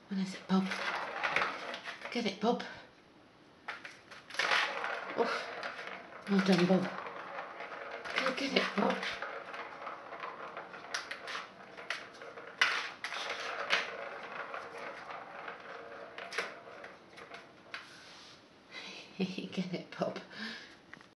When is it, Bob? Get it, Bob. Oh, well done, Bob. Get it, Bob. Get it, Bob.